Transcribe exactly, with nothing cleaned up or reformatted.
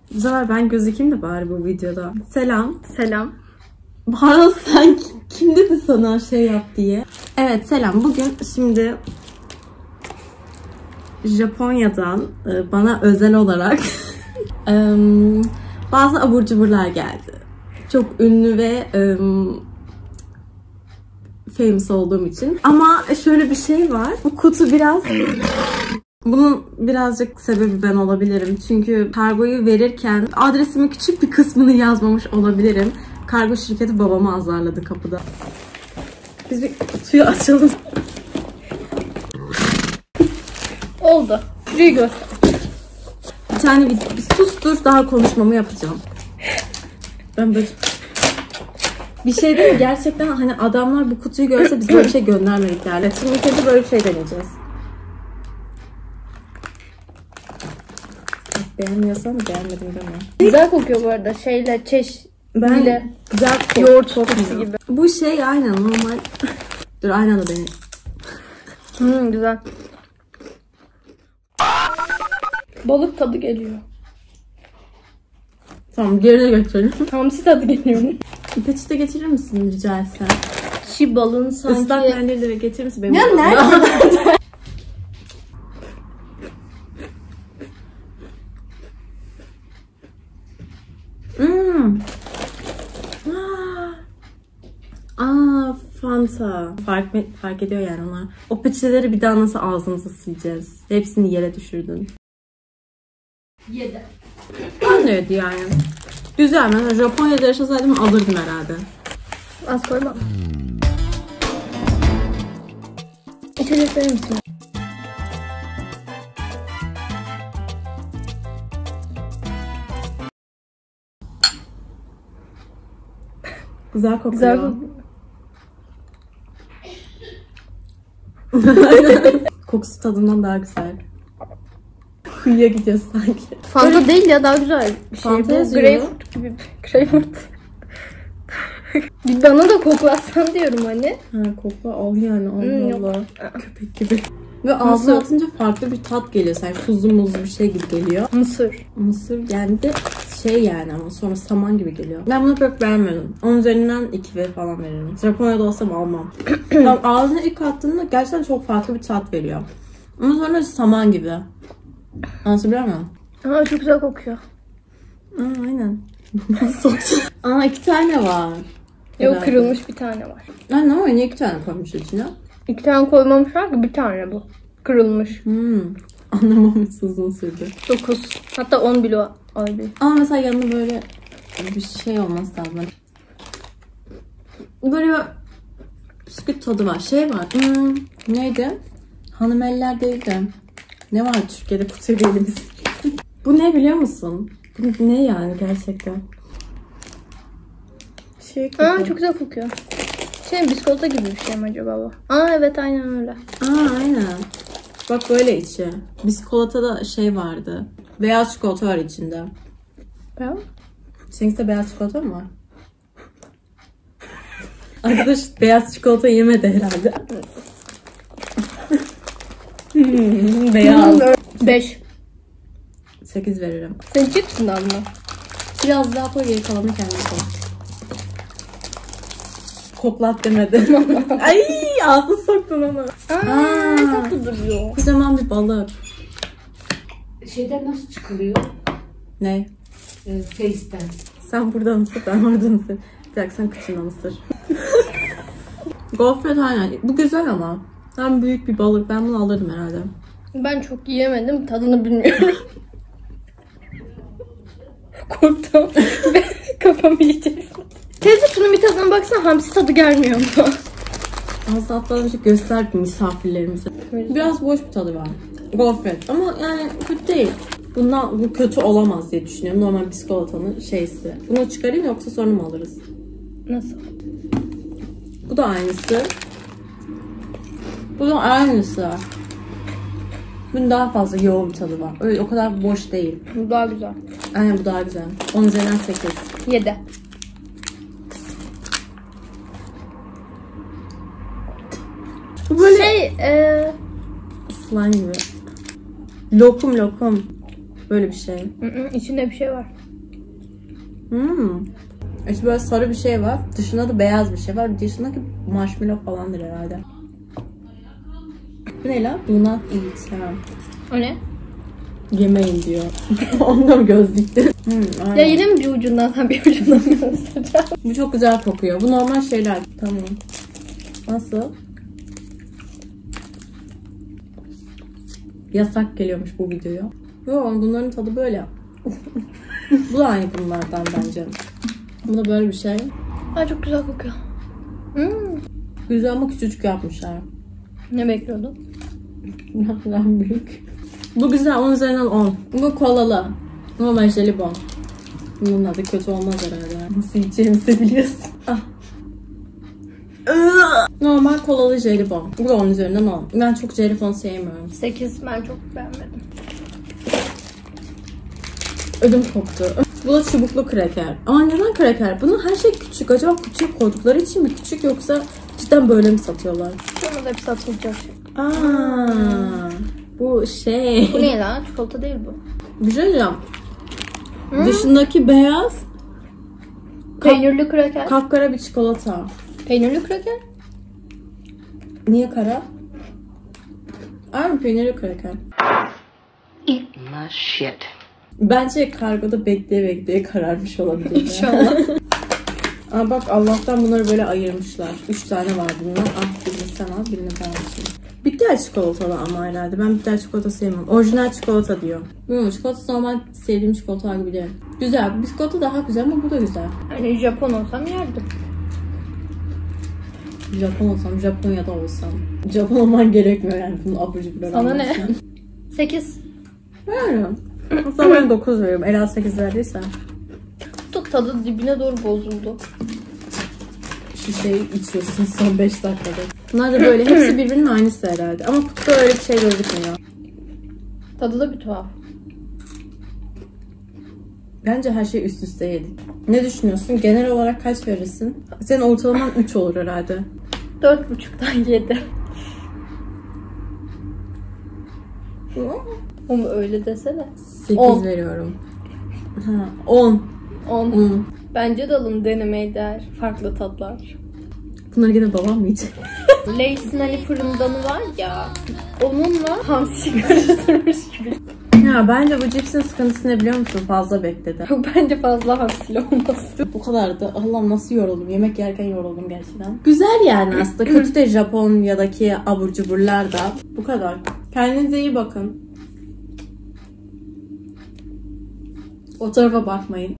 Bu sefer ben gözükeyim de bari bu videoda. Selam. Selam. Bana sen kim dedi sana şey yap diye. Evet selam. Bugün şimdi Japonya'dan bana özel olarak bazı abur cuburlar geldi. Çok ünlü ve famous olduğum için. Ama şöyle bir şey var. Bu kutu biraz... Bunun birazcık sebebi ben olabilirim. Çünkü kargoyu verirken adresimin küçük bir kısmını yazmamış olabilirim. Kargo şirketi babamı azarladı kapıda. Biz bir kutuyu açalım. Oldu. Şurayı göster. Bir tane bir, bir sustur, daha konuşmamı yapacağım. Ben böyle... Bir şey değil mi? Gerçekten hani adamlar bu kutuyu görse biz böyle bir şey göndermedik derler. Şimdi ilk önce böyle bir şey deneyeceğiz. Beğenmiyorsan beğenmedim deme. Güzel kokuyor bu arada. Şeyle, çeş... Ben bile güzel yoğurt kokusu gibi. Bu şey aynen normal. Dur aynen da beni. Hmm, güzel. Balık tadı geliyor. Tamam diğerine götürelim. Hamsi tadı geliyor. Peçete getirir misin rica etsem? Çi balığın sanki... Islak mendil de getirir misin? Benim ya nerede? Hmm. Aa, Fanta. Fark, fark ediyor yani onlar. O peçeteleri bir daha nasıl ağzımıza sileceğiz? Hepsini yere düşürdün. Yedi. Anlıyordu yani. Güzel. Mesela Japonya'da yaşasaydım alırdım herhalde. Az koyma. İçecek verir misin? Güzel kokuyor. Güzel kokuyor. Kokusu tadından daha güzel. Kuyuya gidiyoruz sanki. Fanta böyle... değil ya, daha güzel bir şey. Fanta Bu greyfurt gibi. Greyfurt. Bir bana da koklatsan diyorum hani. Ha kokla al yani Allah hmm, Allah. Köpek gibi. Ve ağzına atınca farklı bir tat geliyor. Sanki tuzlu muzlu bir şey gibi geliyor. Mısır. Mısır yani de şey yani ama sonra saman gibi geliyor. Ben bunu pek beğenmedim. Onun üzerinden iki ve falan veririm. Japonya'da olsam almam. Tam ağzına ilk attığında gerçekten çok farklı bir tat veriyor. Ama sonra saman gibi. Anlatabiliyor muyum? Aa, çok güzel kokuyor. Aa, aynen. Aa, iki tane var. Yok, kırılmış bir tane var. Anne ama niye iki tane koymuş içine? İki tane koymamışlar ki, bir tane bu. Kırılmış. Hmm. Anlamamış, uzun sürdü. Dokuz. Hatta on bile aydı. Ama mesela yanında böyle bir şey olması lazım. Böyle bisküvit tadı var. Şey var. Hmm, neydi? Hanım eller değil de. Ne var Türkiye'de kutu değiliz. Bu ne biliyor musun? Bu ne yani gerçekten? Şey Aa, çok güzel kokuyor. Şey, biskolata gibi bir şey mi acaba bu? Aa evet, aynen öyle. Aa aynen. Bak böyle içi. Biskolatada şey vardı. Beyaz çikolata var içinde. Beyaz? Seninkide beyaz çikolata mı var? Arkadaş beyaz çikolata yemedi herhalde. hmm, beyaz. Beş. Sekiz veririm. Sen çıksın da mı? Biraz daha koy, geri kalanı kendine koy. Koklat demedim. Ay ağzını soktun onu. Aa, ne tatlı duruyor. Kocaman bir balık. Şeyden nasıl çıkılıyor? Ne? Ee, Face'ten. Sen buradan ısır, ben oradan ısır. Bir dakika sen kıçından ısır. Gofret aynen. Bu güzel ama. Tam büyük bir balık. Ben bunu alırdım herhalde. Ben çok yiyemedim. Tadını bilmiyorum. Korktum. Kafamı yiyeceksin. Teyze şunun bir tadına baksana, hamsi tadı gelmiyor mu? Aslında atmadan önce göster misafirlerimize. Biraz boş bir tadı var. Gofret ama yani kötü değil. Bundan bu kötü olamaz diye düşünüyorum. Normal biskolatanın şeysi. Bunu çıkarayım yoksa sonra mı alırız? Nasıl? Bu da aynısı. Bu da aynısı. Bunun daha fazla yoğun bir tadı var. Öyle o kadar boş değil. Bu daha güzel. Aynen bu daha güzel. on üzerinden sekiz. Yedi. Bu böyle şey e... slime gibi. Lokum lokum. Böyle bir şey. Hı hı, içinde bir şey var. Hmm. İşte böyle sarı bir şey var. Dışında da beyaz bir şey var. Dışındaki marshmallow falandır herhalde. Bu ne lan? Do not eat. Ha. O ne? Yemeyin diyor. Onda mı göz dikti? Hmm, Ya yine mi bir ucundan sen bir ucundan göstereceğim? Bu çok güzel kokuyor. Bu normal şeyler. Tamam. Nasıl? Yasak geliyormuş bu videoya. Yok, bunların tadı böyle. Bu da aynı bunlardan bence. Bu da böyle bir şey. Ay çok güzel kokuyor. Hmm. Güzel ama küçücük yapmışlar. Ne bekliyordun? Biraz büyük. Bu güzel. on üzerinden on. Bu kolalı. Normal jelibon. Bunun adı kötü olmaz herhalde. Nasıl yiyeceğimizi biliyorsun. Ah. Normal kolalı jelibon. Bu da on üzerinden on. Ben çok jelibon sevmiyorum. sekiz ben çok beğenmedim. Ödüm koptu. Bu da çubuklu kraker. Ama neden kraker? Bunun her şey küçük. Acaba küçük koydukları için mi küçük, yoksa cidden böyle mi satıyorlar? Sonra da hep satılacak. Aa, bu şey. Bu ne lan? Çikolata değil bu. Bir şey diyeceğim. Dışındaki beyaz Peynirli kraker. kapkara bir çikolata. Peynirli kraker. Niye kara? Aynı peynirli kraker. Eat my shit. Bence kargoda bekleye bekleye kararmış olabilir. İnşallah. Aa bak, Allah'tan bunları böyle ayırmışlar. Üç tane var bundan. Ah, birini sen al, birini ben alayım. Bitter çikolatalı ama herhalde. Ben bitter çikolata sevmiyorum. Orijinal çikolata diyor. Bilmiyorum, çikolata normal sevdiğim çikolatalar gibi değil. Güzel. Biskota daha güzel ama bu da güzel. Hani Japon olsam yerdim. Japon olsam, Japonya'da olsam. Japon olman gerekmiyor yani bunun abur cubur. Sana ne? sekiz. Veriyorum. O zaman ben dokuz veriyorum. Ela sekiz verdiyse. Tut tadı dibine doğru bozuldu. Şişeyi içiyorsun son beş dakikada. Bunlar da böyle. Hepsi birbirinin aynısı herhalde. Ama kutuda öyle bir şey gözükmüyor. Tadı da bir tuhaf. Bence her şey üst üste yedik. Ne düşünüyorsun? Genel olarak kaç verirsin? Senin ortalaman üç olur herhalde. Dört buçuktan yedi. Ama öyle desene. sekiz On. veriyorum. Ha, on. On. on. Bence de alın, denemeye değer. Farklı tatlar. Bunları gene babam mı yiyecek? Lay's'in hani fırındanı var ya. Onunla hamsi karıştırmış gibi. Ya bence bu cipsin sıkıntısı ne biliyor musun? Fazla bekledi. Yok, bence fazla hamsili olmaz. Bu kadar da. Allah'ım nasıl yoruldum. Yemek yerken yoruldum gerçekten. Güzel yani aslında. Kötü de Japonya'daki abur cuburlar da. Bu kadar. Kendinize iyi bakın. O tarafa bakmayın.